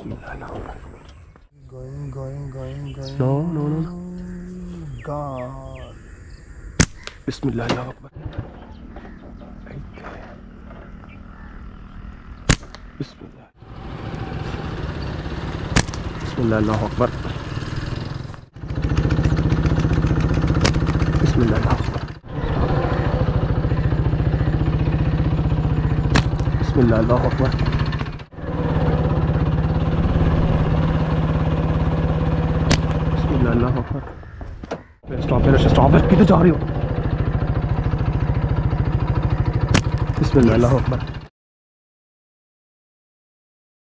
going. No. God. Bismillah, Allahu Akbar. Bismillah. Bismillah, Allahu Akbar. Bismillah, Allahu Akbar. Bismillah, Allahu Akbar. Bismillah, Allahu Akbar. Stop it. किधर जा रही हो? Bismillah, Allahu Akbar.